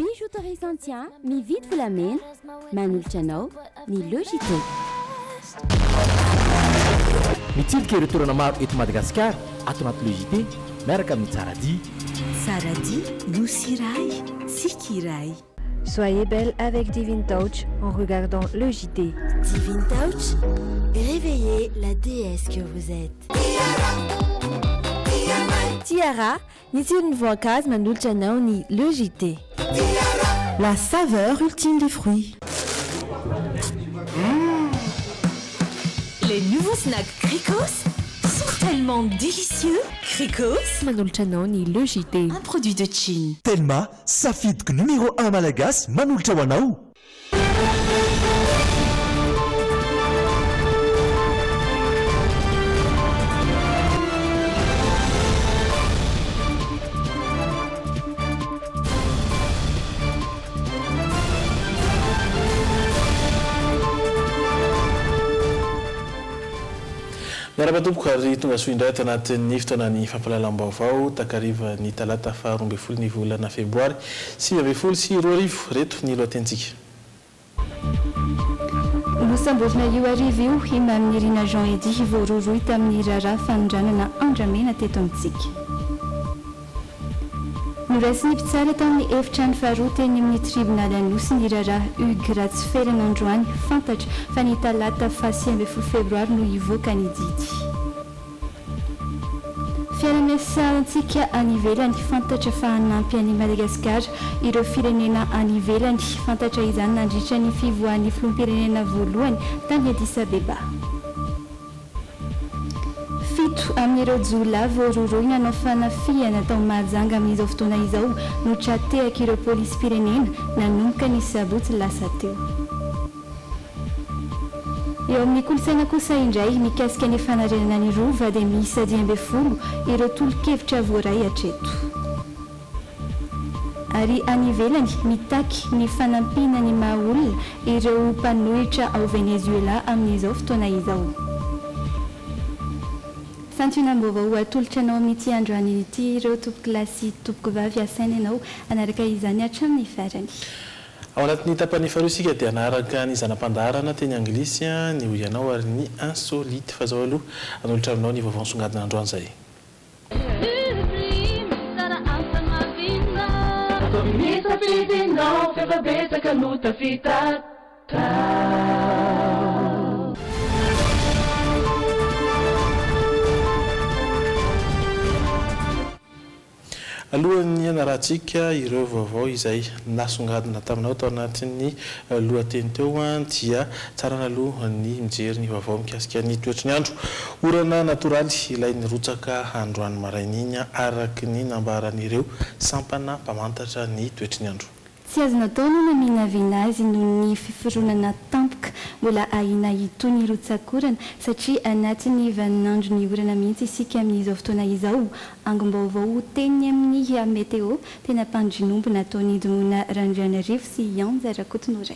bijouterie Santia mividy volamena manolotra anao ny Logité. Mitsidika ireo toerana maro eto Madagasikara ato anaty Logité miaraka amin'ny Tsaradi. Tsaradi, nosy iray, tsika iray. Soyez belle avec Divine Touch en regardant le JT. Divine Touch, réveillez la déesse que vous êtes. Tiara, ni tsirony voankazo manolotra anao ny le JT. La saveur ultime des fruits. Les nouveaux snacks Cricos sont tellement délicieux. Cricos manolotra anao ny le JT. Un produit de Chine. Telma, safidiky numéro 1 malagasy manolotra ho anao. Miara-batomboka ary tonga soa indray tanatin'ny fotoanany fampalalam-baovao takariva ny talata faha 12 ny volana febroary 2024 reto ny lohatentsika. Nosambozina io arivo io hina amin'ny Irina Jean Edy voaroroy tamin'ny raharaha fanondranana Andramena teto amintsika. Noraisiny mpitsara tamin'ny efitrano faharoa teny amin'ny tribonaly anosy ny raharaha Hugues Ratsiferina Androany fantatra fa ny talata faha 10 febroary no hivoaka ny didy. Fiara-miasantsika any ivelany fantatra fa hanampy any Madagasikara ireo firenena any ivelany fantatra izany nandritra ny fivoahan'ny filoham-pirenena voalohany tany Addis Abeba. Fito amin'ireo jola voaroroy nanao fanafiana tao Mahajanga amin'izao fotoana izao no tratehaka ireo polisy pirenena nanomboka ny sabotsy lasa teo. Eo amin'ny kolontsaina kosa indray mikasika ny fanarenana ny rova dia misy 10 ireo tolo-kevitra voaray hatreto. Ary any ivelany mitaky ny fanampina ny mahaolona ireo mpanohitra ao Venezuela amin'izao fotoana izao. Santionam-baovao atolotra anao amin'ity andro any ity ireo tompoko lasy tompoko vavy asaina ianao anaraka izany hatramin'ny farany. Ao anatin'ny tapany faharoa isika dia anaraka ny zanam-pandaharana teny anglisy ny ho ianao ary ny insolite fa zao aloha anolotra aminao ny vaovao songadina androany zay. Alohan'ny anarahantsika ireo vaovao izay nasongadina taminao tao anatin'ny lohateny teo dia tsara naloha ny mijery ny vaovao mikasika ny toetry ny andro. Orana natoraly ilay nirotsaka androany maraina iny araky ny nambaran'ireo sampana mpamantatra ny toetry ny andro. Tsy azo natao no naminavina azy noho ny fiforonana tampoka mbola ahina itony rotsakorana satria anatin'ny vaninandro ny orana mihitsy isika amin'izao fotoana izao. Angom-baovao teny amin'ny meteo tena mpandrinombo nataony Idimona Randrianarivo sy Ianza Rakotonoray.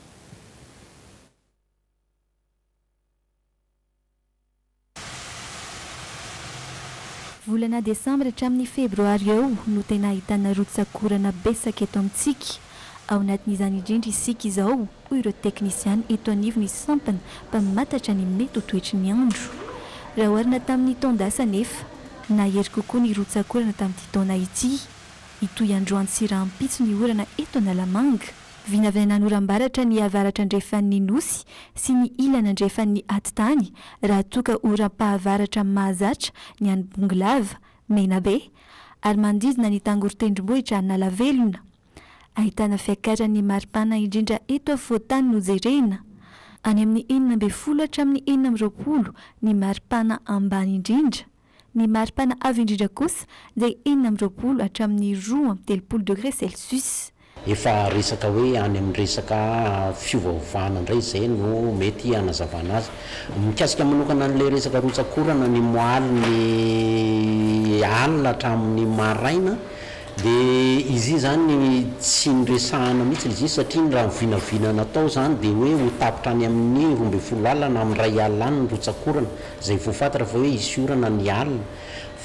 Volana Desambra hatramin'ny Febroary eo no tena ahitana rotsakorana besaka eto amintsika. Ao anatin'izany indrindra isika izao hoy ireo teknisiany eto anivony sampana mpamantatra ny mety ho toetry ny andro. Raha oharina tamin'ny taondasa nefa nahery kokoa ny rotsakorana tamin'ity taona ity. Itoy androany sy rahampitso ny orana eto Analamanga. Vinavina norambaratra ny avaratra andrefan'ny nosy sy ny ilana andrefan'ny atitany raha toka oram-pahavaratra mahazatra ny any Bongolava, Menabe ary mandizina ny tangorotendrombohitra Analvelona. Ahitana fiakaran'ny maripana indrindra eto afovoantany no jerena. Any amin'ny 19 hatramin'ny 20 ny maripana ambany indrindra. Ny maripana avy indrindra kosa dia 20 hatramin'ny 2 degré Celsius. Efa resaka hoe any amin'ny resaka fiovaovana indray izay no mety hanazavana azy. Mikasika manokana an'ilay resaka rotsakorana ny moaly ny alina hatramin'ny maraina dia izy zany tsy niresahana mihitsy izy satria ny raha vinavina natao zany dia hoe ho tapitra any amin'ny 12 alina na amin'ny 1 alina any ny rotsakorana izay voafantatra fa hoe isy orana ny alina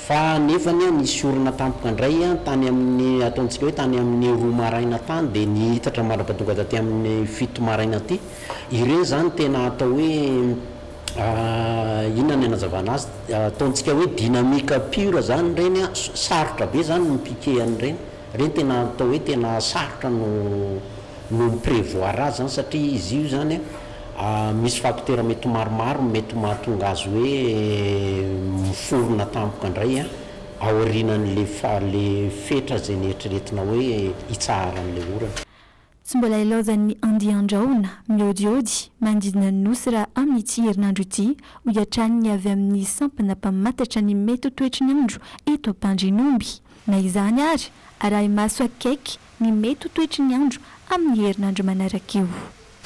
fa nefany nisy orona tampoka indray a tany amin'ny ataontsika hoe tany amin'ny 2 maraina tany dia nihitatra marapatonga taty amin'ny 7 maraina ty ireny zany tena atao hoe inona ny anazavana azy ataontsika hoe dynamique pure zany reny a sarotra be zany mipike an'ireny tena atao hoe tena sarotra no prévoir azy zany satria izy io zany misy facteur mety maromaro mety mahatonga azy hoe miforona tampoka indray a aorinan'le fetra zay nieritreretina hoe itsaharan'le orana. Tsy mbola ilaozan'ny andian-drahona miodiody manodidina ny nosy raha amin'ny ity herinandro ity ho iatraniny avy amin'ny sampana mpamatatra ny mety toetry ny andro eto Ampandrinomby. Na izany ary arahy maso akaiky ny mety toetry ny andro amin'ny herinandro manaraka eo.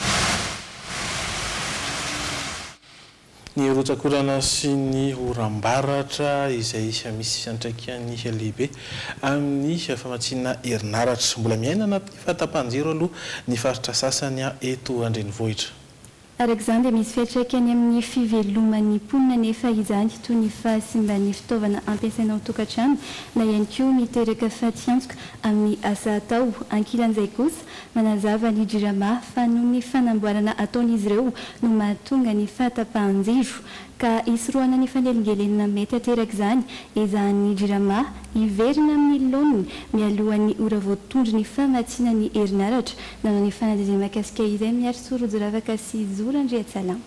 Ny rotsakorana sy ny oram-baratra izay misy fiantraikany lehibe amin'ny famatsiana herinaratra. Mbola miaina anaty fahatapahan-jiro aloha ny faritra sasany eto an-drenivohitra. Araka izany dia misy fiantraikany amin'ny fiveloman'ny mponina nefa izany toy ny fahasimban'ny fitaovana ampiasaina ao tokantrano na ihany koa miteraka fahatsanjoka amin'ny asa atao. Ankilan'izay kosa manazava ny JIRAMA fa noho ny fanamboarana ataon'izy ireo no mahatonga ny fahatapahan-jiro ka isorohana ny fanelingelenana mety ateraka izany ezahan'ny JIRAMA hiverina amin'ny laoniny mialohan'ny ora voatondry ny famatsiana ny herinaratra. Nanao ny fanadihadiana mahakasika izay miaro Sorojo Ravaka sy Zora Andriatsalama.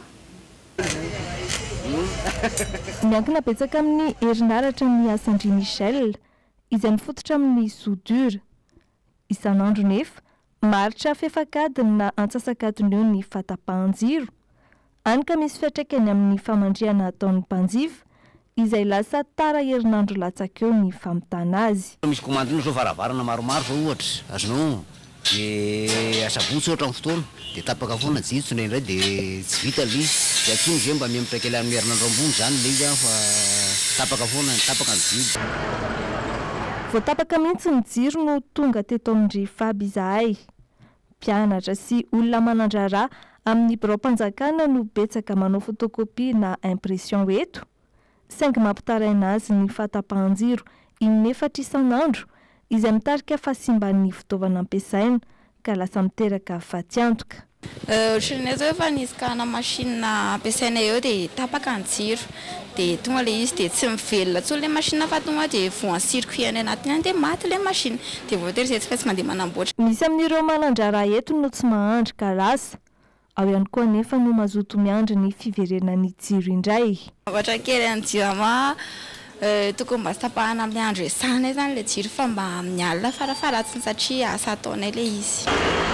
Miankina betsaka amin'ny herinaratra ny Asandry Michel izay mifototra amin'ny soudure isan'andro nefa maritra fefakadiny na antsasakadiny eo ny fahatapahan-jiro. Any ka misy fiantraikany amin'ny famandriana ataon'ny mpanjifa izay lasa tara herinandro latsaka eo ny famitana azy. Misy komandina zao varavarana maromaro zao ohatra azonao dia asabotsy ohatra amin'ny fotoana dia tapaka foana jitso indray dia tsy vita le dia atsony zay mba miamitraikely amin'ny herinandro ambony zany le izy fa tapaka foana tapaka ny jiro. Voatapaka mihitsy ny jiro no tonga teto amin'ny Faby izahay. Mpianatra sy olona manandrara amin'ny birao-mpanjakana no betsaka manao photocopie na impression eto. Saingy mampitaraina azy ny fahatapahan-jiro in-efatra isan'andro izay mitarika fahasimban'ny fitaovana ampiasaina ka lasa miteraka fahatsanjoka. Ohatran'ny zao efa nisy kana machine ampiasaina eo dia tapaka ny jiro dia tonga le izy dia tsy mivelona tsony le machine fa tonga dia voan'ny circuit any anatiny dia maty le machine dia voatery izay tsy mandeha manamboatra. Misy amin'ireo manandrara eto no tsy mahandry ka lasa ao ihany koa nefa no mazoto miandry ny fiverenan'ny jiro indray. Ohatra kely ny JIRAMA tokony mba sy tapahana amin'ny andro esana zany le jiro fa mba amin'ny alina farafaratsiny satria asa ataonay le izy.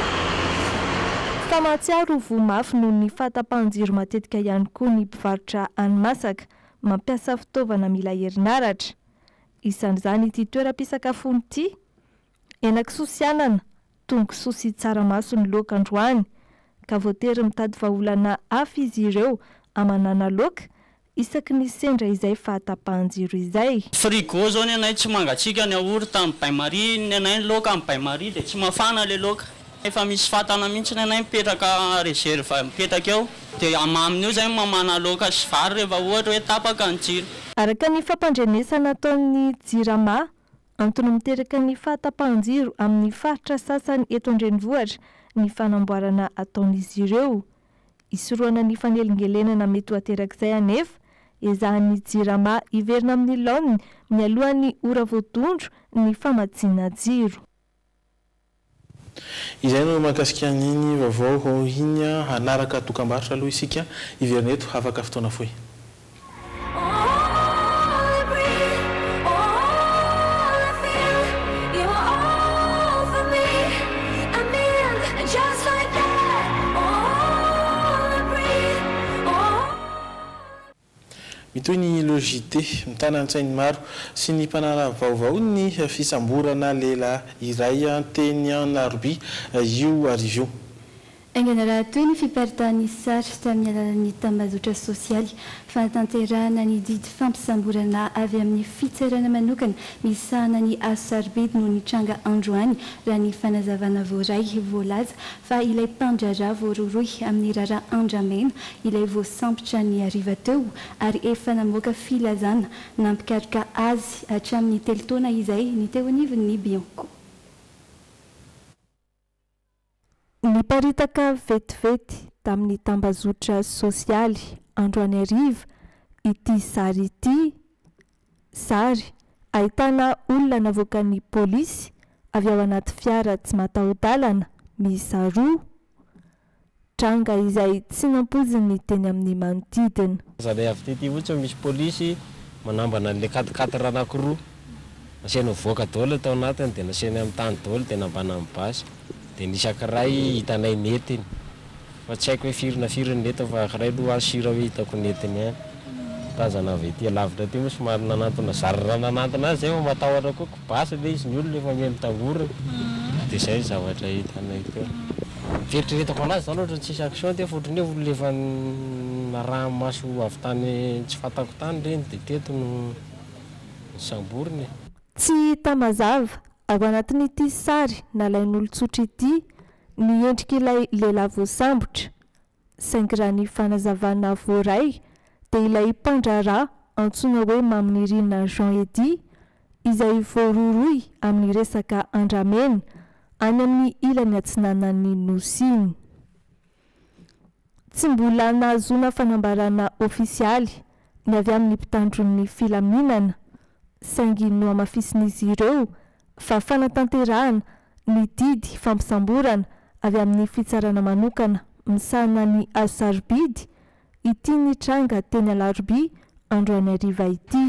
Famatsiaro vomafy noho ny fahatapahan-jiro matetika ihany koa ny mpivarotra hani-masaka mampiasa fitaovana mila herinaratra. Isan'izany ity toeram-pisakafoana ity, henan-kisoa sy anana, tongosoa sy tsaramaso ny laoka androany ka voatery mitady vahaolana hafa izy ireo amanana laoka isaky ny sendra izay fahatapahan-jiro izay. Frigo zao ny anay tsy mangatsika ny aorita amin'ny Baimary, ny anay ny laoka amin'ny Baimary dia tsy mafana le laoka. Efa misy fatana mihitsy ny anay mipetraka reserve mipetraka eo dia amamin'io zay mamana laoka sy vary rehefa ohatra hoe tapaka ny jiro. Araka ny fampandrenesana ataon'ny JIRAMA antony miteraka ny fahatapahan-jiro amin'ny faritra sasany eto an-drenivohitra ny fanamboarana ataon'izy ireo. Isorohana ny fanelingelenana mety aterak'izay anefa ezahan'ny JIRAMA hiverina amin'ny laoniny mialohan'ny ora voatondro ny famatsiana jiro. Izay no mahakasika an'iny vaovao iny hanaraka dokam-barotra aloha isika hiverina eto afaka fotoana fohy. Mitoy ny logité mitana an-tsainy maro sy ny mpanala vaovao ny fisamborana lehilahy iray teny Naroby io arivo. Engana raha toy ny fiparitahan'ny sary tamin'ny alalan'ny tambazotra sosialy fanatanterahana ny didy fampisamborana avy amin'ny fitsarana manokana misahana ny azo sarobidy no ny tranga androany raha ny fanazavana voaray voalaza fa ilay mpandrarà voaroroy amin'ny rara andramena ilay voasambotra ny ariva teo ary efa namoaka filazana nampikaroka azy hatramin'ny telo taona izay ny teo anivon'ny Bianco. Niparitaka vetivety tamin'ny tambazotra sosialy androany ariva ity sary ity sary ahitana olona navoakan'ny polisy avy ao anaty fiara tsy mataho-dalana miisa roa tranga izay tsy nampoziny teny amin'ny manodidina. Zany avy tety ohatsy misy polisy manambana le 4x4 anankiroa nasiana voaka daholo tao anatiny dia nasiana amin'ny tany daholo dia nambana amin'ny basy dia nisy ankiray hitanay netiny fa tsy haiko hoe firy netiny fa ankiray aloha asira hoe hitako netiny ihany tazana avy ety lavitra ty moa somary nanantona zarana nanantona azy zay matahotra koa basy le izy ny olona efa mia mitangorana dia zay zavatra hitanay teo. Fieritreretako anazy zany ohatra tsisy action ty fotony hoe olona efa raha maso avy tany tsy fantako tany reny dia teto no samboriny. Tsy tamazava ao anatin'ity sary nalain'olon-tsotra ity ny endrik'ilay lehilahy voasambotra saingy raha ny fanazavana voaray dia ilay mpandrarà antsoina hoe Maminirina Jean Edy izay voaroroy amin'ny resaka andramena any amin'ny ilany atsinanan'ny Nosiny. Tsy mbola nahazona fanambarana ofisialy ny avy amin'ny mpitandron'ny filaminana saingy no amafisin'izy ireo fa fanatanterahana ny didy fampisamborana avy amin'ny fitsarana manokana misahana ny azo sarobidy ity ny tranga teny Alarobia androany ariva ity.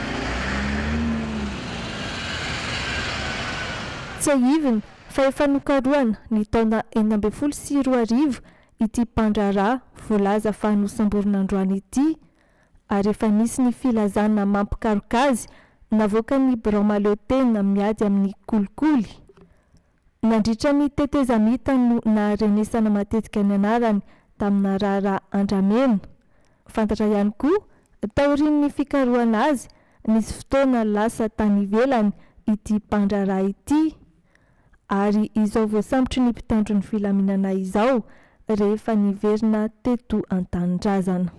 Tsy ahivina fa efa nokaroana ny taona 2024 ity mpandrarà voalaza fa nosamborina androany ity ary efa nisy ny filazana mampikaroka azy navoaka ny Bramalotena miady amin'ny kolikoly. Nandritra ny tetezamita no naharenesana matetika ny anarany tamina rara andramena. Fantatra ihany koa taorian'ny fikaroana azy nisy fotoana lasa tany ivelany ity mpandrarà ity ary izao voasambotry ny mpitandron'ny filaminana izao rehefa niverina teto an-tanindrazana.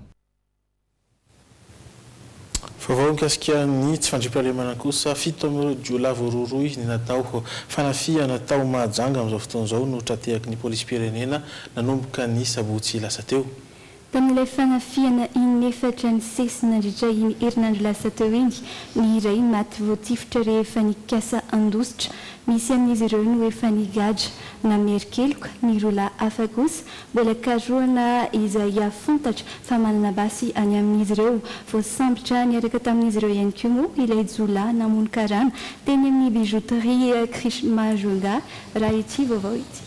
Vaovao mikasika ny tsy fandriam-pahalemana kosa 7 amin'ny Jiola voaroroy ny natao fanafihana tao mahajanga amin'izao fotoana izao no tratehaky ny polisym-pirenena nanomboka ny sabotsy lasa teo. Tamin'ilay fanafihana inefatra ny sesy nandritra iny herinandro lasa teo iny ny iray maty voatifitra rehefa nikasa andositra misy amin'izy ireo no efa nigadra na merikeloka ny rola hafa kosa mbola karoana izay afantatra fa manana basy any amin'izy ireo voasambotra niaraka tamin'izy ireo ihany koa moa ilay jola namono karana teny amin'ny bijouterie Krishma Joga raha ity vaovao ity.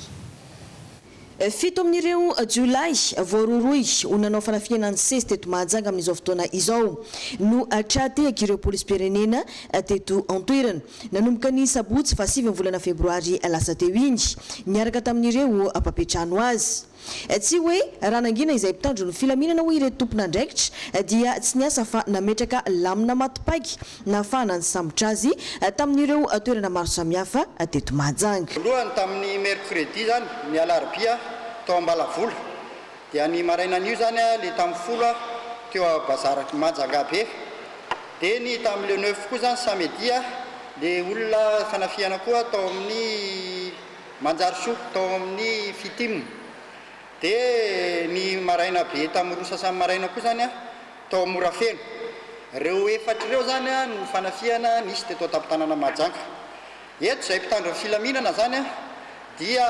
7 amin'ireo Jolay voaroroy ho nanao fanafihanany sesy teto Mahajanga amin'izao fotoana izao no tratehaky ireo polisym-pirenena teto an-toerana nanomboka ny sabotsy fa 7 volana febroary lasa teo iny niaraka tamin'ireo ampapetrano azy. Tsy hoe raha nangina izay mpitandro ny filaminana hoe ireto tompona andraikitra dia tsy niasa fa nametraka lamina matopaiky nahafahana ny sambotra azy tamin'ireo toerana maro samihafa teto Mahajanga. Voalohany tamin'ny mercredi zany ny Alarobia tao Ambalavola dia ny maraina an'io zany le tamin'ny folo teo bazara Mahajanga be dia ny tamin'le 9 koa zany samedi le olona fanafihana koa tao amin'ny Manjarisoa tao amin'ny Fitim. Dia ny maraina be tamin'ny roa sasany maraina koa zany tao Morafeno. Reo efatra reo zany no fanafihana nisy teto an-tampon-tanàna Mahajanga. Eto izay mpitandro ny filaminana zany dia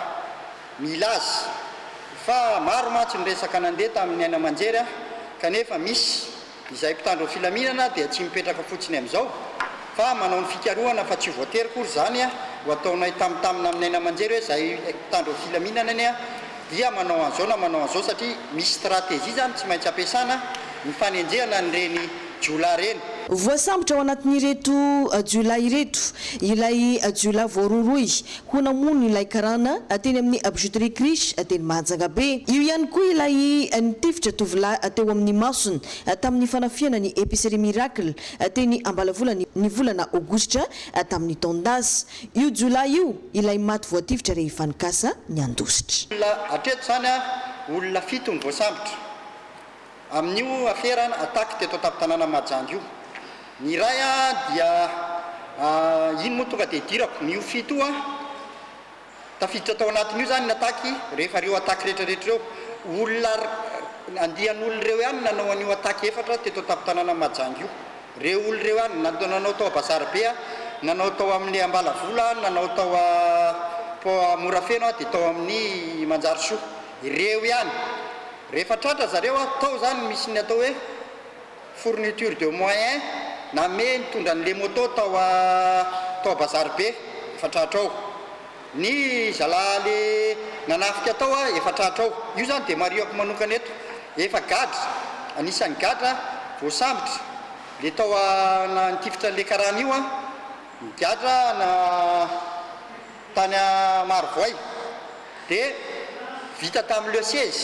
milaza fa maro mantsy ny resaka nandeha tamin'ny aina aman-jery kanefa misy izay mpitandro ny filaminana dia tsy mipetraka fotsiny amin'izao fa manao ny fikarohana fa tsy voatery kory zany ho ataonay tamina amin'ny aina aman-jery hoe izay mpitandro ny filaminana any dia manao an'izao na manao an'izao satria misy stratégie zany tsy maintsy ampiasana ny fanenjehana nyreny jola reny. voasambotra ao anatin'ireto jiola ireto ilay jiola voaroroy ho namono ilay karana teny amin'ny bijouterie Krish teny Mahajagabe. Io ihany koa ilay nitifitra tovolahy teo amin'ny masony tamin'ny fanafiana ny épicerie Miracle teny Ambalavola ny volana aogositra tamin'ny taondazy. Io jiola io ilay maty voatifitra rehefa nikasa ny andositra. Hatreto zany olona fito ny voasambotra amin'io aferana attaque teto taptanana Mahajanga io. Ny ray dia ino moa tonga dia dirako nio fito tafiditra tao anatin'io zany ny attaque rehefa reo attaque rehetrarehetra reo olona andian'olona reo ihany nanao an'io attaque efatra teto taptanana Mahajanga io. Reo olona reo ihany nanao tao Bazarabe nanao tao amin'ny Ambalavola nanao tao po Morafeno dia tao amin'ny Manjarisoa. Ireo ihany rehefa tratra zareo tao zany misy ny atao hoe fourniture de moyen na me nitondra an'le moto tao Bazarabe efa tratra ao. Ny zalahy le nanafika tao efa tratra ao. Io zany dia mariako manokana eto efa gadra anisan'ny gadra voasambotra le tao nitifitra le karana io gadra na tany Marovoay dia vita tamin'le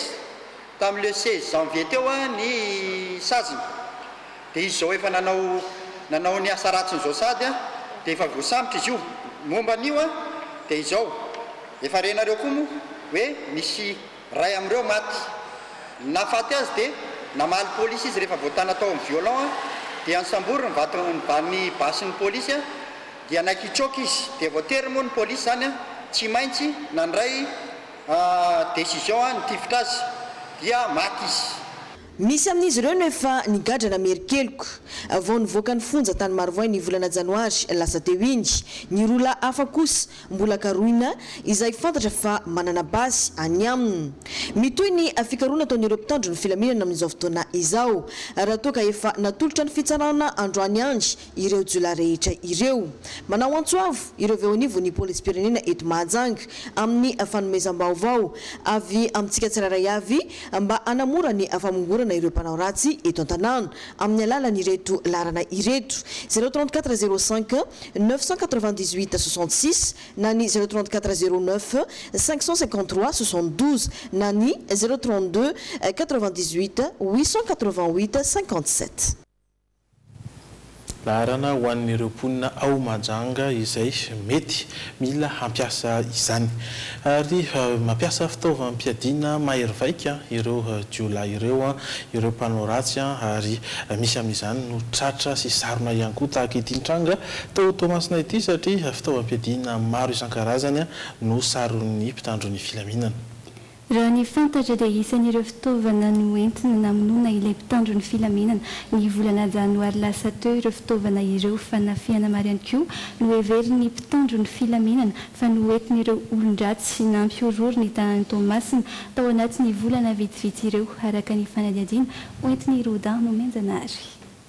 16 janvier teo ny saziny. Dia izao efa nanao ny asa ratsiny zao sady dia efa voasambotra izy io. Momba an'io dia izao efa renareo koa moa hoe misy ray am'ireo maty. Nafaty azy dia namaly polisy izy rehefa voatana tao amin'ny violon dia ansambory ny basin'ny polisy dia nakitroka izy dia voatery moa ny polisy zany tsy maintsy nandray décision nitifitra azy dia maty izy. Misy amin'izy ireo nefa nigadrana merkeloko vao nivoaka ny fonja tany Marovoay ny volana janoary lasa teo iny. Ny rola hafa kosa mbola karoina izay fantatra fa manana basy any aminy. Mitoy ny fikaroana ataon'ireo mpitandro ny filaminana amin'izao fotoana izao raha toa ka efa natolotra ny fitsarana androany andry ireo jiola rehetra ireo. Manao antsoavo ireo veonivo ny polisim-pirenena eto Mahajanga amin'ny fanomezam-baovao avy amintsika tsiraray avy mba hanamora ny famongorana ireo mpanao ratsy eto an-tanàna amin'ny alalan'ny ireto larana ireto. 034 05 998 66 na ny 034 09 553 72 na ny 032 98 888 57. Laharana ho an'ireo mponina ao Mahajanga izay mety mila hampiasa izany ary mampiasa fitaovam-piadiana mahery vaika ireo jiola ireo mpanao ratsy ary misy amin'izany no tratra sy sarona ihany koa tahaka ity tranga tao Toamasina ity satria fitaovam-piadiana maro isan-karazany no saron'ny mpitandron'ny filaminana. Raha ny fantatra dia isan'ireo fitaovana no entina namonoana ilay mpitandro ny filaminana ny volana janoary lasa teo ireo fitaovana ireo fanafiana maro ihany koa no hevery ny mpitandro ny filaminana fa no entin'ireo olon-dratsy sy nampiororo ny tanàny Toamasina tao anatin'ny volana vitsivitsy ireo araka ny fanadihadiana oentin'ny Rodan no Menjanary.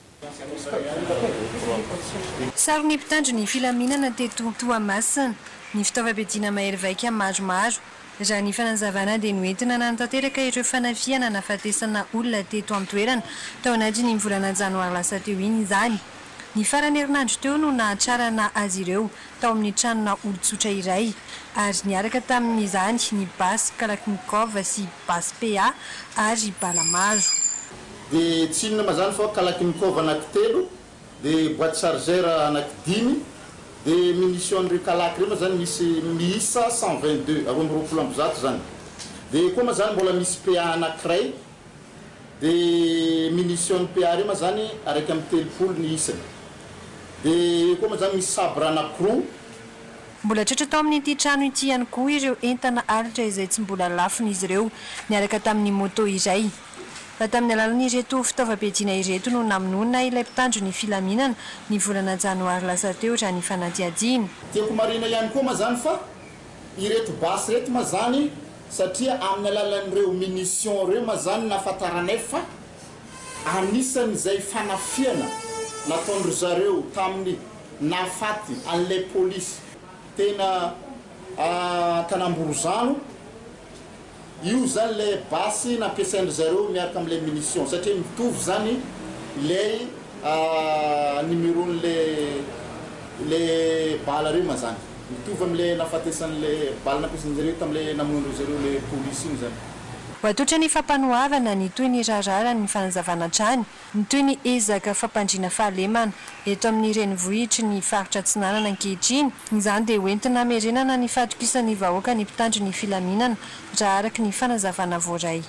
Sarony mpitandro ny filaminana teto Toamasina ny fitaovam-piadiana mahery vaika maromaro. Raha ny fanazavana dia noentina nantanteraka ireo fanafiana nafatesana olona teto amin'ny toerana tao anatin'ny volana janoary lasa teo iny izany. Ny farany herinandro teo no nahatrarana azy ireo tao amin'ny tranona olon-tsotra iray ary niaraka tamin'izany ny basy Kalaknikov sy basy PA ary balamaro. Dia tsy inona mazany fa Kalaknikov anankitelo dia boîte chargeur anankidimy dia munition reo kalaky reo zany misy miisa 122 roapolo amby zato zany. Dia koa mazany mbola misy PA anankiray dia munition PA reo mazany araiky amin'ny telopolo ny isany. Dia koa mazany misy sabre anankiroa. Mbola tratra tao amin'ity trano ity ihany koa ireo entana aritra izay tsy mbola lafon'izy ireo niaraka tamin'ny moto iray. Raha tamin'ny alalan'ireto fitaovam-piadiana ireto no namonoana ilay mpitandro ny filaminana ny volana janoary lasa teo raha ny fanadihadiana. Tiako marina ihany koa mazany fa ireto basy reto mazany satria amin'ny alalan'ireo munition reo mazany nafantaranay fa anisan'izay fanafiana nataondry zareo tamin'ny nafaty an'ilay polisy tena Tanamborozano. Io zany le basy nampiasaindry zareo miaraka amin'ilay munition satria mitovy zany ilay numéron'le bala reo ma zany mitovy am'le nafatesan'le bala nampiasan'zareo tam'le namono zareo le polisy iny zany. Ho atotra ny fampanohavana ny toy ny rarara ny fanazavana trany ny toy ny ezaka fampandriana fahalemana eto amin'ny renivohitry ny faritra Tsinanana ankehitriny izany dia hoentina hamerenana ny fatokisan'ny vahoaka ny mpitandro ny filaminana raha araky ny fanazavana voaray.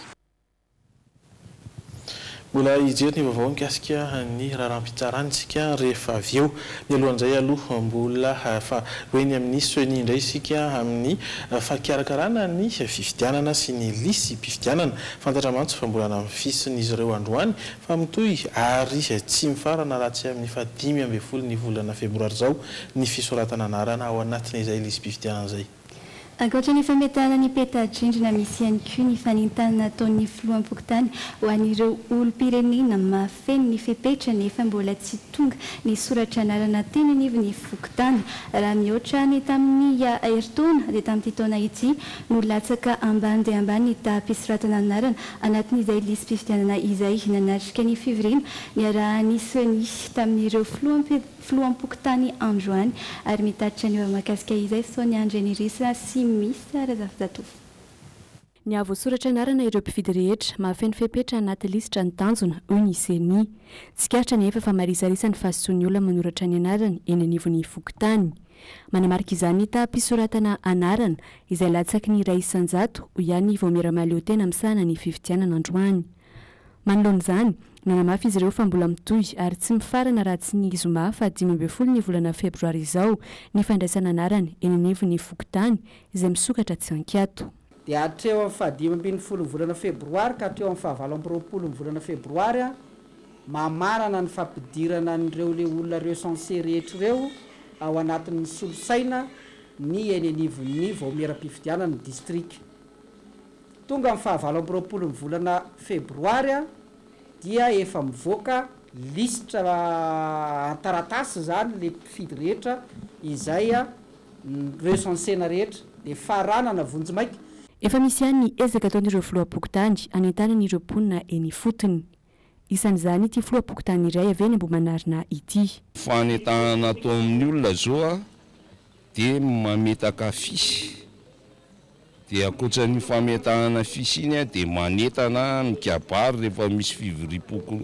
Mbola ijery ny vaovao mikasika ny raharam-pitsaransika rehefa avy eo mialohan'izay aloha mbola fa hoeny amin'ny sony indray isika amin'ny fakarakarana ny fifidianana sy ny lisy mpifidianana fantatra mantso fa mbola namifisiny izy ireo androany fa mitoy ary tsy mifarana raha tsy amin'ny 5 ny volana febroary zao ny fisoratana anarana ao anatin'izay lisy mpifidianana zay. Ankoatra ny fametahana ny peta-drindrina misy ihany koa ny fanentanana ataon'ny filoam-pokotany ho an'ireo olom-pirenena mahafeno ny fepetra nefa mbola tsy tonga ny soratra anarana teny anivo ny fokotany raha mihoatra ny tamin'ny ertaona dia tamin'ity taona ity no latsaka ambany dia ambany ny tapisoratana anarana anatin'izay lisy mpifidianana izay nanatrika ny fivirina niarahany nisy tamin'ireo filoam-pokotany androany ary mitatitra ny makasika izay Sonia Andrenirisa sy misy razafizatofo. Ny avosoratra anarana ireo mpifidy rehetra mahafeno fepetra anaty lisitra ny tanjona hoy ny seni. Tsikaritra nefa fa marisarisa ny fahasoan'ny olona manoratra ny anarany eny anivon'ny fokotany. Manamarika izany tapisoratana anarana izay latsaky ny iray isan-jato ho ihany vao miara-mahaleo tena misahana ny fifidianana androany. Manoloan'izany nanamafy izy ireo fa mbola mitohy ary tsy mifarana raha tsy ny zoma fa 15 ny volana febroary izao ny fandraisana anarana eny anivon'ny fokotany izay misokatra tsy ankiato. Dia hatreo amin'ny 15 volana febroary ka hatreo amin'ny 29 volana febroary mamarana ny fampidirana an'ireo le olona reo censé rehetra ireo ao anatin'ny solosaina ny eny anivon'ny vao miara-pifidianana ny district. Tonga amin'ny 29 volana febroary dia efa mivoaka lisitra antaratasy zany le mpifidy rehetra izay reo censena rehetra dia faranana vonjimaiky. Efa misy ihany ny ezaka ataon'ireo filoam-pokotany anentanan'ireo mponina eny fotony. Isan'izany ity filoam-pokotany iray avy eny Ambohimanarina ity. Fanentanana atao amin'ny olona zao dia mametaka fisy. Dia ankoatran'ny fametahana fisy iny dia manetana mikabary rehefa misy fivoriam-poko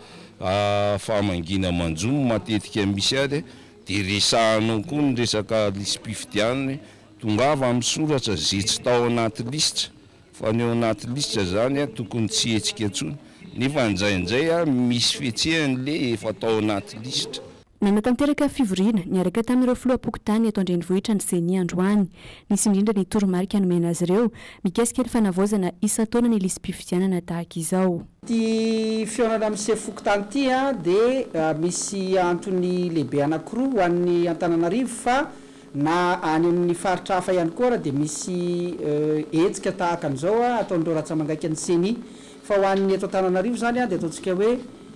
famangina manjono matetika misy ary dia resahanao koa ny resaka lisy mpifidianana tongava amin'ny soratra zay tsy tao anaty lisitra fa ny ao anaty lisitra zany tokony tsy hetsika intsony nefa ndraindray misy fihetsehany le efa tao anaty lisitra. Nanatanteraka fivoriana niaraka tamin'ireo filoam-pokotany eto an-drenivohitra ny seni androany. Nisy indrindra ny toromarika nomena azy ireo mikasika ny fanavaozana isa-taona ny lisy mpifidianana tahaka izao. Ty fionana amin'ny sefokotany ity dia misy antony lehibe anankiroa ho an'ny Antananarivo fa na any amin'ny faritra hafa ihany koa dia misy hetsika tahaka an'izao ataon'ireo ratsamangaiky ny seni fa ho an'ny eto Antananarivo zany dia ataontsika hoe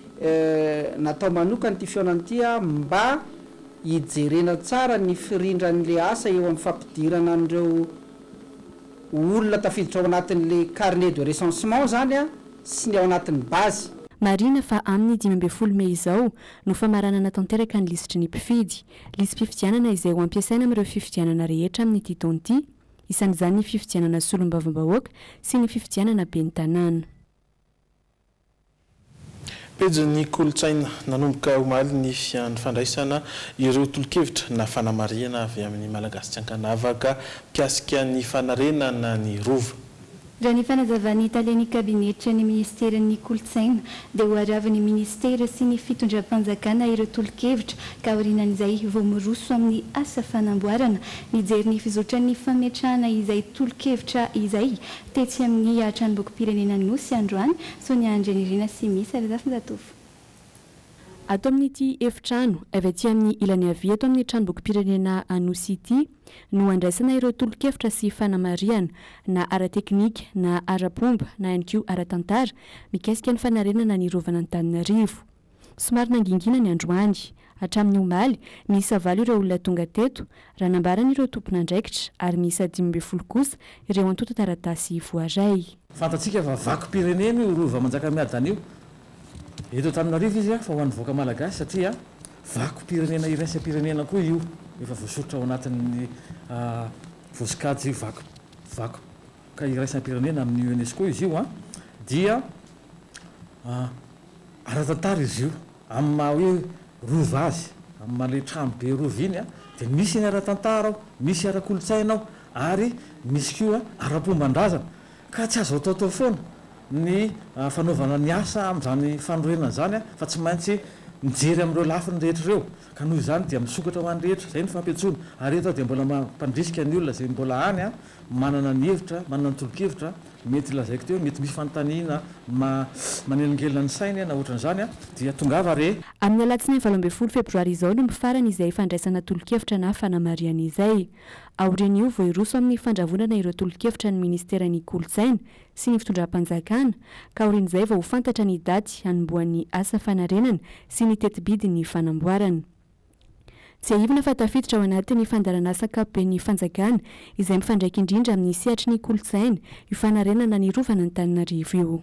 natao manokany ty fionany ity mba hijerena tsara ny firindran'le asa eo amin'ny fampidirana an'ireo olona tafiditra ao anatin'le carnet de recensement zany sy ny ao anatin'ny base. Marina fa amin'ny 15 Mei izao no famaranana tanteraka ny lisitry ny mpifidy. Lisy mpifidianana izay ho ampiasaina amin'ireo fifidianana rehetra amin'ny ity taona ity, isan'izany ny fifidianana solombavam-bahoaka sy ny fifidianana ben'ny tanàna. Pejin'ny kolotsaina nanomboka omaly ny fandraisana ireo tolokevitra na fanamariana avy amin'ny malagasy tsy ankanavaka mikasika ny fanarenana ny rova. Raha ny fanazavany italiany kabinetra ny ministeran'ny kolotsaina dia ho aravin'ny ministera sy ny fitondram-panjakana ireo tolokevitra ka aorianan'izay vao miroso amin'ny asa fanamboarana mijery ny fizotran'ny fametrahana izay tolokevitra izay tetsy amin'ny tranom-bokim-pirenena nosy androany Sonia Andrenirina sy misy arazafindatofo. Ato amin'ity efitrano avy aty amin'ny ilany havia ato amin'ny tranom-bokim-pirenena anosy ity no andraisana ireo tolokevitra sy fanamariana na ara-teknika na ara-pomba na ihany koa ara-tantara mikasika ny fanarenana ny rovana Antananarivo. Somary nangingina ny androany hatramin'ny omaly miisa 7 ireo olona tonga teto raha nambarana ireo tompon'andraikitra ary miisa 12 kosa ireo antota taratasy voaray. Fantatsika fa vakom-pirenena io rova manjakamiadana io eto taminarivo izy a fa ho an'ny voaka malagasy satria vako pirenena iraisam-pirenena koa io efa voasoritra ao anatin'ny vosikajy io vako ka iraisam-pirenena amin'ny UNESCO izy io a dia ara-tantara izy io amin'ny maha hoe rova azy amin'ny male trano be rova iny a dia misy ny ara-tantara ao misy ara-kolotsainao ary misy koa ara-pombandrazana ka tsy azo ataotao foana ny fanaovana ny asa amin'izany fanorenana zany a fa tsy maintsy mijery amin'ireo lafiny rehetra ireo ka noho izany dia misokatra ho any rehetra zay ny fampiatsoana ary eto dia mbola mampandrisika ny olona zay mbola any a manana ny hevitra manana ny tolo-kevitra mety lazaiko teo mety misy fanontaniana manelingelina ny sainy na ohatran'izany a dia tongava re amin'ny alatsinainy 12 febroary izao no mifarana izay fandraisana tolo-kevitra na fanamariana izay aorin'io voiroso amin'ny fandravonana ireo tolo-kevitra ny ministeran'ny kolotsaina sy ny fitondram-panjakana ka aorin'izay vao ho fantatra ny daty hanomboan'ny asa fanarenana sy ny tetibidy ny fanamboarana tsy ahivina fa tafiditra ao anatin'ny fandaranasa kapoben'ny fanjakana izay mifandraika indrindra amin'ny sehatry ny kolotsaina io fanarenana ny rovana ny Antananarivo io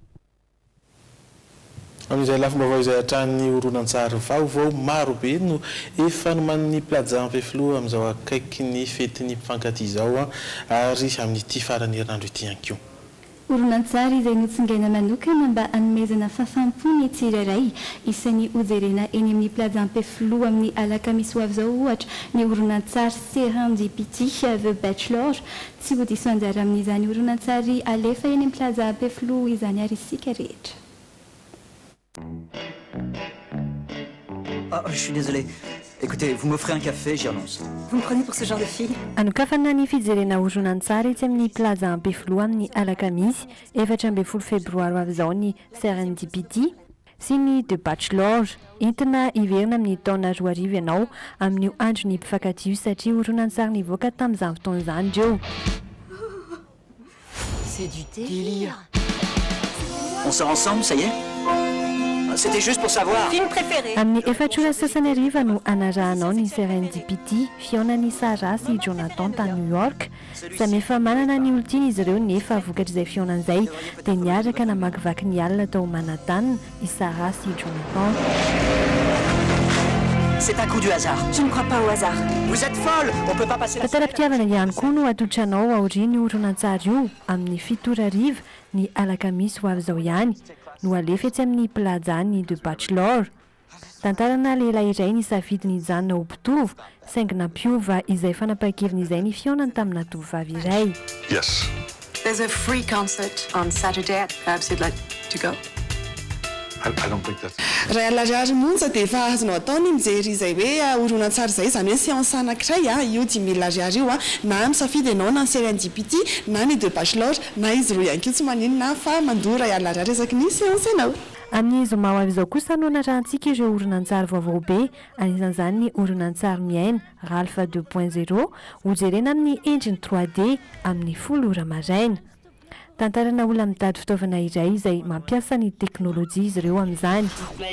amin'izay lafim-baovao izay hatrahan'ny horonan-tsary vaovao marobe no efa noman'ny plaza Ampefiloha amin'izao akaiky ny fetiny mpifankatia izao ary amin'ity farany herinandro ity ihany koa horonan-tsary izay notsingaina manokana mba hanomezana fahafampony tsirairay isan'ny hojerena eny amin'ny plaza Ampefiloha amin'ny alakamisy ho avy izao ohatra ny horonan-tsary Serendipity the Bachelor tsy ho diso anjara amin'izany horonan-tsary alefa eny amin'ny plaza Ampefiloha izany ary isika rehetra. Ah, je suis désolé. Écoutez, vous m'offrez un café, j'y renonce. Vous me prenez pour ce genre de fille? Anokafana ny fijerena horonan-tsary etsy amin'ny plaza Ampefiloha amin'ny alakamisy 14 febroary avy izao ny Serendipity sy ny The Bachelor entina hiverina amin'ny taona 2000 ianao amin'io andro ny mpifankatia satria horonan-tsary nivoaka tamin'izany fotoana izany ireo. C'est du délire. On sort ensemble, ça y est? C'était juste pour savoir. Film préféré. Amin'ny efatrora sasany hariva no anarahanao ny Serendipity fiaonan'ny Sarah sy Jonathan tany New York samy efa manana ny olontiany izy ireo nefa vokatra izay fiaonan'izay dia niaraka namakivaky ny alina tao manantanina i Sarah sy Jonathan. C'est un coup du hasard. Je ne crois pas au hasard. Vous êtes folle. On peut pas passer la Tantaram-pitiavana ihany koa no atotranao aoriany horonan-tsary io amin'ny 7 hariva ny alakamisy ho avy izao ihany no alefa etsy amin'ny plaza ny The Bachelor. Tantarana lehilahy iray ny safidy ny janona ho mpitovo saingy nampiova izay fanapa-keviny izay ny fiaonany tamina tovovavy iray. Yes. There's a free concert on Saturday. Perhaps you'd like to go. I don't think that's... Raha alariary monja dia efa azonao atao ny mijery izay hoe horonan-tsary izay zany hoe séance anankiray io 10 000 ariary io na misafidy ianao na ny Serendipity na ny The Bachelor na izy roa ihany koa tsy maninona fa mandora alariary resaky ny séance ianao. Amin'ny zoma ho avy izao kosa no anarantsika ireo horonan-tsary vaovao be anisan'izany ny horonan-tsary miaina Ralph 2.0 hojerena amin'ny endriny 3D amin'ny 10 ora maraina. Tantarana olona mitady fitaovana iray izay mampiasa ny teknôlôjia izy ireo amin'izany.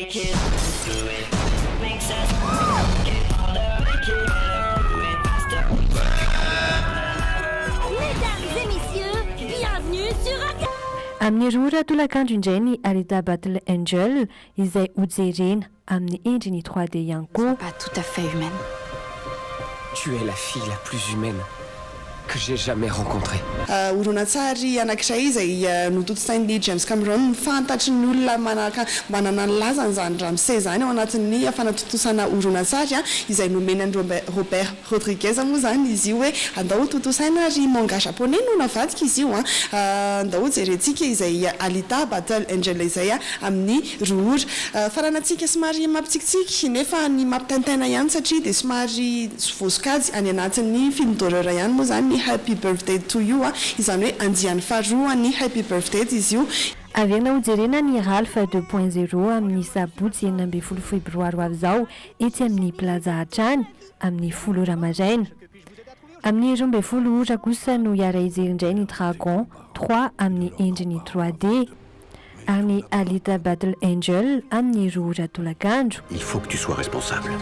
Amin'ny rora tolakandro indray ny Alita Battle Angel izay hojerena amin'ny endriny 3D ihany koa. Pas tout à fait humaine. Tu es la fille la plus humaine que j'ai jamais rencontrée. Horonan-tsary anankiray izay nototosain'ny James Cameron fantatry ny olona manana ny lazany zany Ramsey zany ao anatin'ny fanatotosana horonan-tsary izay nomenany Robert Rodriguez moa zany izy io hoe andao totosaina ary manga japonais no navadika izy io andao jerentsika izay Alita Battle Angel izay amin'ny roora faranatsika somary mampitsikitsiky nefa ny mampitantaina ihany satria dia somary vosikajy any anatin'ny film d'horreur ihany moa zany Happy Birthday to you izany hoe andiany faharoa ny Happy Birthday izy io. Averina hojerena ny Ralph 2.0 amin'ny sabotsy 9 febroary ho avy izao etsy amin'ny plaza Hatrany amin'ny 10 ora maraina. Amin'ny 12 ora kosa no hiara hijery indray ny Dragon 3 amin'ny endriny 3D ary ny Alita Battle Angel amin'ny 2 ora tolakandro. Il faut que tu sois responsable.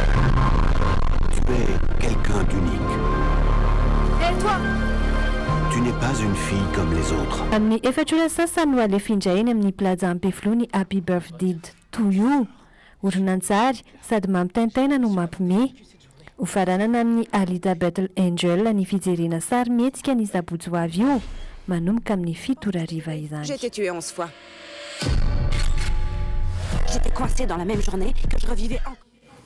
Tu es quelqu'un d'unique. Et toi? Tu Tu n'es pas une fille comme les autres. Amin'ny efatra sasany no alefindrainy amin'ny plaza ampeflo ny happy birthday to you. Horonan-tsary sady mampitaintaina no mampime. Hofaranana amin'ny Alida Battle Angel ny fijerena sary mihetsika ny sabotsy ho avy io manomboka amin'ny 7 ariva izany. J'ai été tuée 11 fois. J'étais coincée dans la même journée que je revivais en...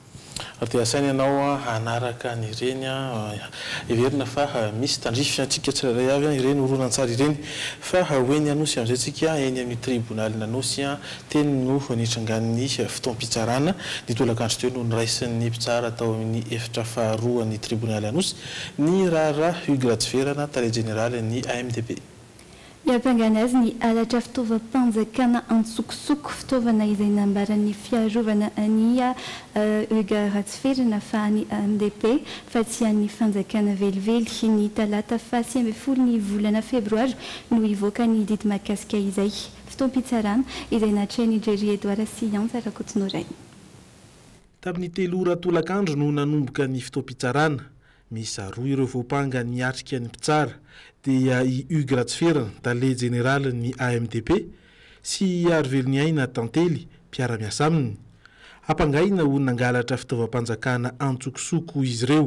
dia asaina ianao anaraka ny ireny everina fa misy tandrify antsika tsirairay avy ireny horonan-tsary ireny fa hoeny anosy amin'izay tsika eny amin'ny tribonaly nanosy teny no nitrangan'ny fotoam-pitsarana ny tolakandro teo no niraisin'ny mpitsara tao amin'ny efitra faharoa ny tribonaly anosy ny rara hugratsverana tale général ny AMDP. Iapangana azy ny alatra fitaovam-panjakana antsokosoko fitaovana izay nambaran'ny fiarovana ania Hugo Ratsferina fa ny AMDP fa tsy an'ny fanjakana velively ny talata fa 10 ny volana febroary no ivoaka ny didy mahakasika izay fitaom-pitsarana izay natrehany Jerry Edouard Sianza Rakotonoray. Tamin'ny 3 ora tolakandro no nanomboka ny fitaom-pitsarana. Misy roa ireo voapanga niatrika ny mpitsara dia i Hugo Ratsferina tale général ny AMDP sy Arvelny aina tantely mpiara-miasa aminy. Ampangaina ho nangalatra fitaovam-panjakana antsokosoko izy ireo.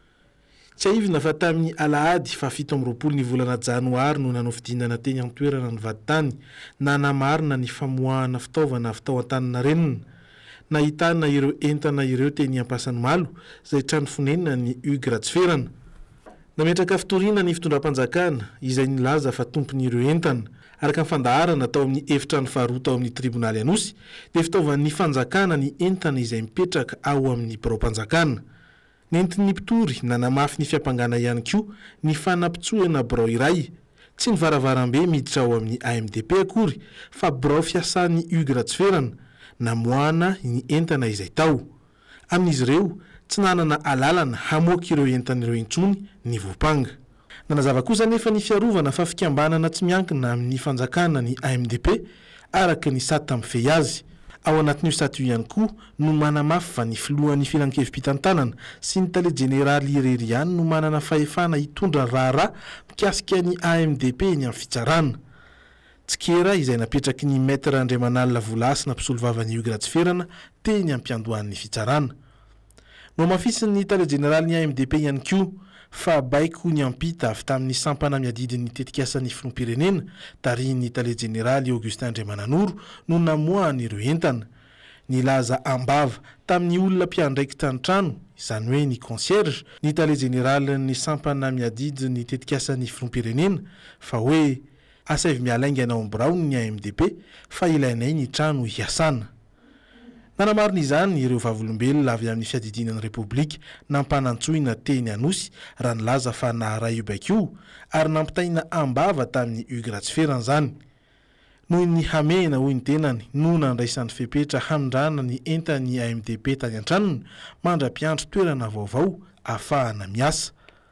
Tsy aivina fa tamin'ny alahady fa 17 ny volana janoary no nanofidinana teny an-toerana ny vaditany nanamarina ny famoahana fitaovana tao Antaninarenina. Nahitana ireo entana ireo teny ampasany malo izay trano fonenina ny Hugo Ratsferina. Nametraka fitoriana ny fitondram-panjakana izay nilaza fa tompon'ireo entana araka ny fandaharana tao amin'ny efitrano faharoa tao amin'ny tribonaly anosy dia fitaovan'ny fanjakana ny entana izay mipetraka ao amin'ny birao-panjakana. Nentin'ny mpitory nanamafy ny fiampangana ihany koa ny fanapitsohana birao iray tsy ny varavarambe miditra ao amin'ny AMDP akory fa birao fiasan'ny Hugo Ratsferina namoana ny entana izay tao. Amin'izy ireo tsy nanana alalana hamoaka ireo entan'ireo intsony ny voapanga. Nanazava kosa nefa ny fiarovana fa fikambanana tsy miankina amin'ny fanjakana ny AMDP araka ny sady tamin'ny azy. Ao anatin'io sady io ihany koa no manamafy fa ny filohan'ny filan-kevim-pitantanana sy ny tale généraly Ireriany no manana fahefana hitondra raharaha mikasika ny AMDP ny amin'ny fitsarana. Tsikera izay napetraky ny maître Andriamanalina Volasy na mpisolovavany Hugo Ratsferina teny ampiandohan'ny fitsarana. No mafisin'ny tale général ny AMDP ihany koa fa baiko ny ampita avy tamin'ny sampana miadidin'ny tetikasan'ny filohampirenena tarihin'ny tale général Augustin Andriamananoro no namoahany ireo entana. Nilaza ambava tamin'ny olona mpiandraiky tany-trano izany hoe ny concierge ny tale général ny sampana miadidin'ny tetikasan'ny filohampirenena fa hoe asavy mialainga anao ambirao ny AMDP fa ilainay ny trano hiasana. Nanamarina izany ireo vavolombelona avy amin'ny fiadidinan'ny Repoblika nampanantsoina teny anosy raha nilaza fa naharay io baiko ary nampitaina ambava tamin'ny Hugo Ratsferina izany. Noho ny hamena hoy ny tenany no nandraisan'ny fepetra hanondrana ny entan'ny AMDP tany an-tranony mandra-piandro toerana vaovao ahafahana miasa.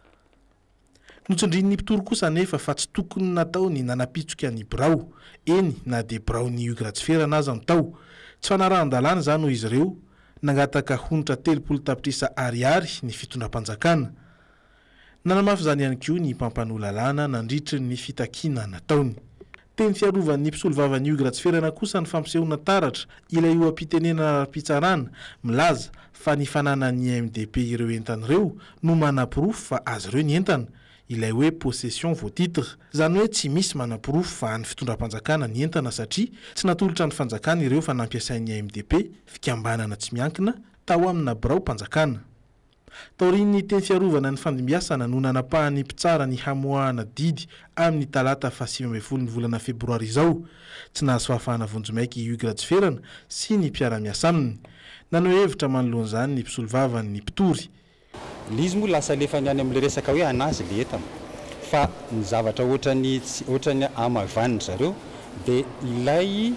Notsondrin'ny mpitory kosa nefa fa tsy tokony natao ny nanapitsoka ny birao eny na dia birao ny Hugo Ratsferina aza ny tao. Tsy fanarahan-dalàna izany ho izy ireo nangataka honitra 30 tapitrisa ariary ny fitondram-panjakana. Nanamafy izany ihany koa ny mpampanolalàna nandritry ny fitakiana nataony. Teny fiarovan'ny mpisolovavany Hugo Ratsferina kosa ny fampisehoana taratra ilay io ampitenena ara-pitsarana milaza fa ny fananan'ny AMDP ireo entan'ireo no manapirofo fa azy ireo ny entana. Ilay hoe possession vos titres izany hoe tsy misy manapirofo fa ny fitondram-panjakana ny entana satria tsy natolotra ny fanjakana ireo fa nampiasain'ny AMDP fikambanana tsy miankina tao amina birao-panjakana. Taorian'ny teny fiarovana ny fandimbiasana no nanapahany mpitsara ny hamoahana didy amin'ny talata fa 15 ny volana febroary izao. Tsy nahazo fahafahana vonjimaiky Hugo Ratsferina sy ny mpiara-miasa aminy. Nanao hevitra manoloana izany ny mpisolovavany ny mpitory. Lizy moa lasa lefany any amin'le resaka hoe anazy le entana fa ny zavatra ohatrany amavaniny zareo dia ilay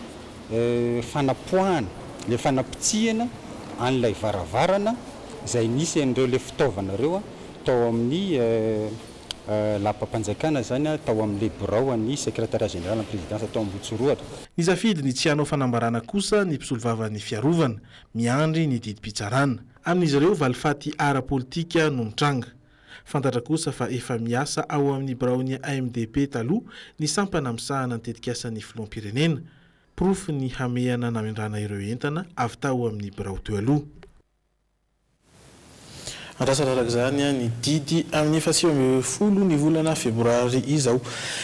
fanapoahana le fanapitsihana an'ilay varavarana izay nisy an'ireo le fitaovana reo tao amin'ny lapam-panjakana zany tao amin'le birao ny secrétaire général ny présidence tao Ambotsoroatra. Nisafidy ny tsy hanao fanambarana kosa ny mpisolovavany fiarovana miandry ny didim-pitsarana. Amin'izy ireo valifaty ara-politika no mitranga. fantatra kosa fa efa miasa ao amin'ny biraony AMDP taloha ny sampana misahana nitetika asan'ny filoham-pirenena profy ny hamehana namindrana ireo entana avy tao amin'ny birao teo aloha. Andrasana araka izany ny didy amin'ny 7 ny volana febroary izao.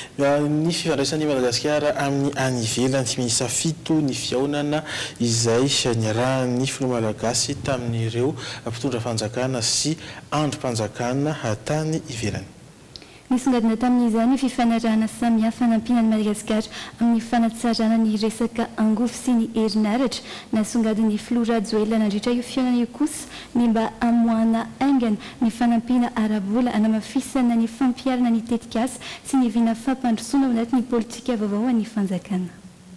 Ny fifandraisan'ny Madagasikara amin'ny any ivelany miisa 7 ny fiaonana izay niarahan'ny filoha malagasy tamin'ireo mpitondra fanjakana sy androm-panjakana tany ivelany. Nisongadina tamin'izany fifanarahana samihafa fanampiana ny Madagasikara amin'ny fanatsarana ny resaka angofo sy ny herinaratra. Nasongadiny filoha Rajoelina nandritra io fiaonana io kosa ny mba amoahana aingana ny fanampiana ara-bola anamafisana ny fampiarana ny tetikasa sy ny vina fampandrosoana ao anatin'ny politika vaovao an'ny fanjakana.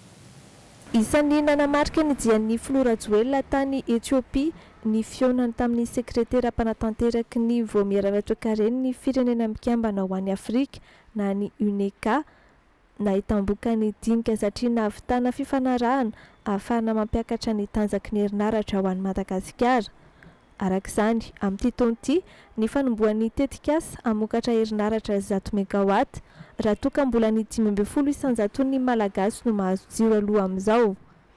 Isan'ny nanamarika ny dian'ny filoha Rajoelina tany Etiopia ny fiaonany tamin'ny sekretera mpanatanteraky ny voamiaravatra kareny ny firenena mikambana ho an'ny Afrika na ny UNECA na itamboka ny dinika satria nahavitana fifanarahana ahafahana mampiakatra ny tanjaky ny herinaratra ho an'ny Madagasikara. Arak'izany amin'ity taona ity ny fanombohan'ny tetikasa hamokatra herinaratra 100 megawatt raha toa ka mbola ny 500 isanjaton'ny malagasy no mahazo jiro aloha amin'izao.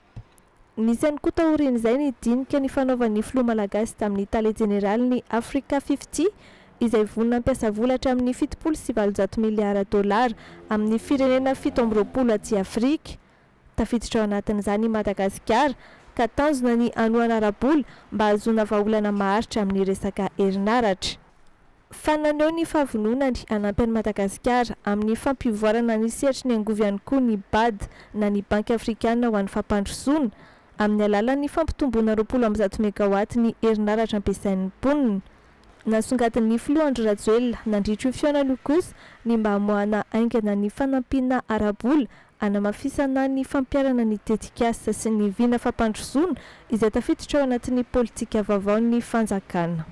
Nisany koa taorian'izay ny dinika ny fanaovan'ny filoha malagasy tamin'ny Palais Général ny Africa 50 izay vonina ampiasa volatra amin'ny 770 miliara dolara amin'ny firenena 17 aty Afrika. Tafiditra ao anatin'izany Madagasikara ka tanjona ny anoana ara-bola mba hahazoana vahaolana maharitra amin'ny resaka herinaratra. Fananeo ny fahavononany hanampy an'i Madagasikara amin'ny fampivoarana ny sehatry ny angovy ihany koa ny BAD na ny Banky Afrikana ho an'ny fampandrosoana amin'ny alalan'ny fampitomboana 20 megawatt ny herinaratra ampiasain'ny mponina. Nasongadin'ny filoha Andry Rajoelina nandritra io fiaonana kosa ny mba hamoahana aingana ny fanampiana ara-bola anamafisana ny fampiarana ny tetikasa sy ny vina fampandrosoana izay tafiditra ao anatin'ny politika vaovao ny fanjakana.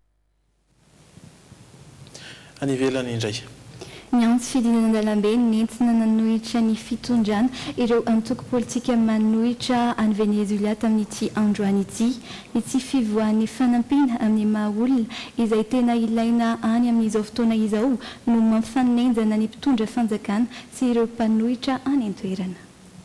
Any ivelany indray. Ny antsy fidinana an-dalambe nentina nanohitra ny fitondrana ireo antoko politika manohitra any Venezuela tamin'ity androany ity. Ity fivoahan'ny fanampiana amin'ny maha-olona izay tena ilaina any amin'izao fotoana izao no mampifanenjana ny mpitondra fanjakana sy ireo mpanohitra any an-toerana.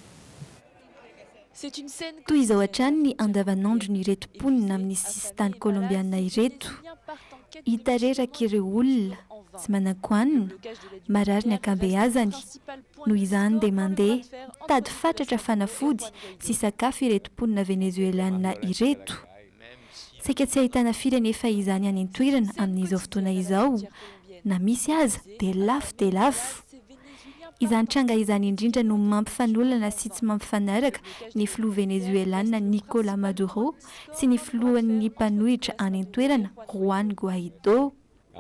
Toy izao hatrany ny andavanandro ny ireto mponina amin'ny sistany kolombiana ireto. Hita reraka ireo olona tsy manan-koanina, marary ny ankabeazany. Noho izany dia mandeha tady fatratra fanafody sy sakafo ireto mponina venezuelana ireto. Saika tsy ahitana firy anefa izany any an-toerana amin'izao fotoana izao, na misy aza dia lafo dia lafo. Izany tranga izany indrindra no mampifanolana sy tsy mampifanaraka ny filoha venezuelana Nicolas Maduro sy ny filohan'ny mpanohitra any an-toerana Juan Guaido.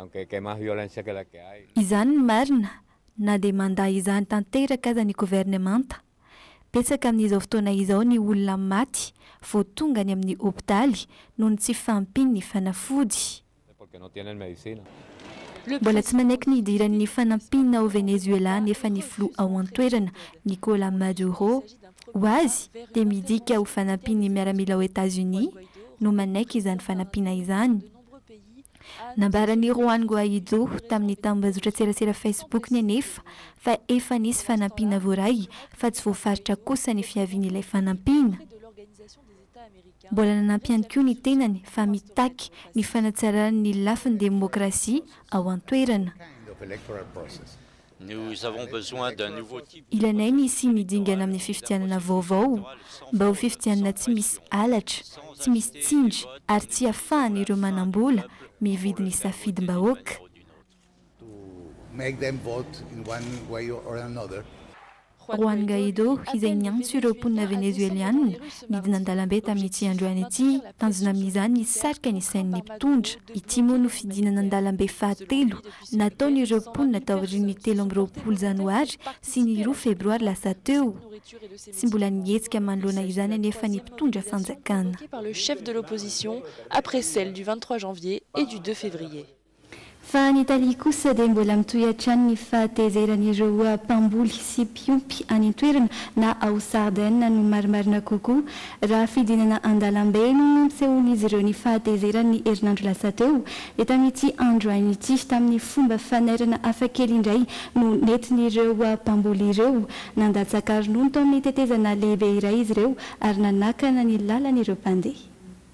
Izany ny marina na dia mandaa izany tanteraka aza ny gouvernemanta. Betsaka amin'izao fotoana izao ny olona maty vao tonga ny amin'ny hopitaly noho ny tsy fampiny fanafody. Mbola tsy manaiky ny idiran'ny fanampina ao Venezuela nefa ny filoha ao an-toerana Nicolas Maduro. Ho azy dia midika ho fanampiny miaramila ao États-Unis no manaiky izany fanampiana izany. Nambaran'ny Juan Guaido tamin'ny tambazotra tserasera Facebook ny anefa fa efa nisy fanampiana voaray fa tsy voafaritra kosa ny fiavian'ilay fanampiana. Mbola nanampy ihany koa ny tenany fa mitaky ny fanatsarana ny lafin'ny demokrasia ao an-toerana. Ilanay ny sy midingana amin'ny fifidianana vaovao mba ho fifidianana tsy misy alatra, tsy misy tsindry ary tsy ahafahan'ireo manam-bola mividy ny safidim-bahoaka. Juan Guaido izay niantso ireo mponina venezueliana midina an-dalambe tamin'ity androany ity tanjona amin'izany ny sarika ny sain'ny mpitondra. Ity moa no fidinana an-dalambe fahatelo nataon'ireo mponina taorian'ny 13 janoary sy ny 2 febroary lasa teo. Tsy mbola nihetsika manoloana izany anefa ny mpitondra fanjakana. Par le chef de l'opposition après celle du 23 janvier et du 2 février. fa ny Italia kosa dia mbola mitoy-hatrany ny fahatezeran'ireo mpamboly sy mpiompy any an-toerana na ao Sardaigne no marimarina kokoa raha fidinana andalam-be no mampisehoan'izy ireo ny fahatezerany herinandro lasa teo dia tamin'ity andro any ity tamin'ny fomba fanairana hafakely indray no nentin'ireo mpamboly ireo nandatsaka ronono tao amin'ny tetezana lehibe iray izy ireo ary nanakana ny lalan'ireo mpandeha.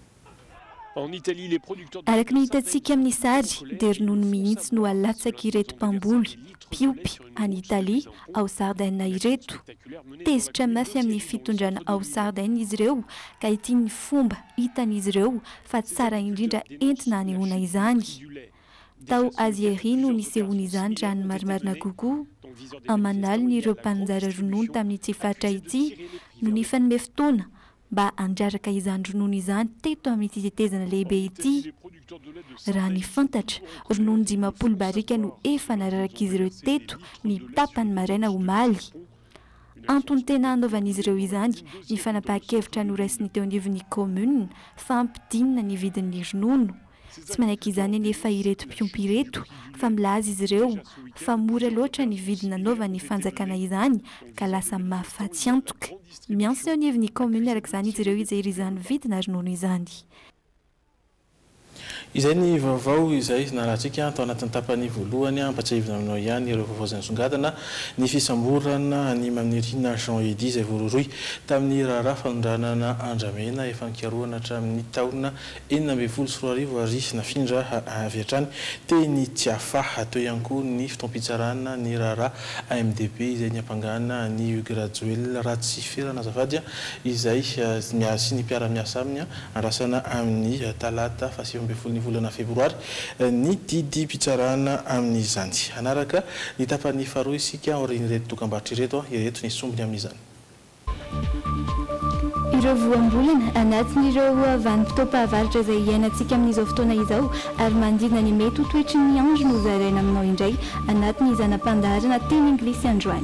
Araka ny hitantsika amin'ny sary dia ronono mihitsy no alatsaka ireto mpamboly mpiompy any Italia ao Sardaigne ireto. Tezitra mafy amin'ny fitondrana ao Sardaigne izy ireo ka ity ny fomba hitan'izy ireo fa tsara indrindra entina hanehoana izany. Tao Azieri no nisehoana izany raha ny marimarina kokoa. Amanalina ireo mpanjara ronono tamin'ity faritra ity no nifanome fotoana mba handraraka izany ronono izany teto amin'ity tetezana lehibe ity. Raha ny fantatra ronono 500 barika no efa nararaka izy ireo teto ny tapany maraina omaly. Antony tena anaovan'izy ireo izany ny fanapahan-kevitra noraisiny teo anivon'ny commune fa ampidinina ny vidin'ny ronono. Tsy manaiky izany anefa ireto mpiompy ireto fa milaza izy ireo fa mora loatra ny vidina anaovan'ny fanjakana izany ka lasa mahafatsy antoka. Mianso eo anivon'ny commune araka izany izy ireo ijery izany vidina ronono izany. Izay ny vaovao izay narahantsika tao anatin'ny tapany voalohany ampatsahivina aminao ihany ireo vaovao izay nisongadina ny fisamborana ny mamirina Jean Edy izay voaroroy tamin'ny raharaha fanondranana Andramena efa nikaroana hatramin'ny taona 2024 ary nafindra avy hatrany teny Tiafa teo ihany koa ny fitoam-pitsarana ny raharaha AMDP izay niampangana ny Hugues Rajoel Ratsiferana azafady izay sy ny mpiara-miasa aminy andrasana amin'ny talata fa 7 volana febroary ny didy mpitsarana amin'izany. Anaraka ny tapany faharoa isika aorian'ireto dokam-barotra ireto ireto ny sombiny amin'izany. Ireo voambolana anatin'ireo vanim-potoam-pahavaratra izay iainantsika amin'izao fotoana izao ary manodidina ny mety ho toetry ny andro no zaraina aminao indray anatin'ny zanam-pandaharana teny anglisy androany.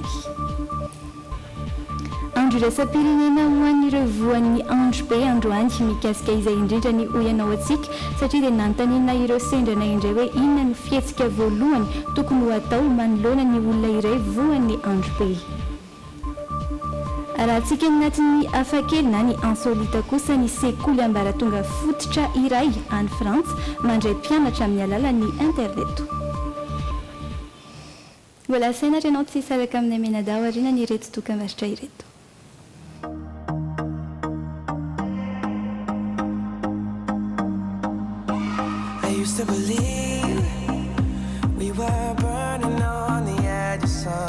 Andro iraisam-pirenena ho an'ireo voan'ny andro be androany mikasika izay indrindra ny oyanao atsika satria dia nantanina ireo sendrana indray hoe inona ny fihetsika voalohany tokony ho atao manoloana ny olona iray voan'ny andro be. Raha antsika anatin'ny hafakely na ny insolita kosa ny sekoly ambaratonga fototra iray any Frantsa mandray mpianatra amin'ny alalan'ny internet. Mbola sainatra ianao tsy hisaraka amin'ny menadao ariana ny ireto dokam-barotra ireto. I used to believe we were burning on the edge of sun.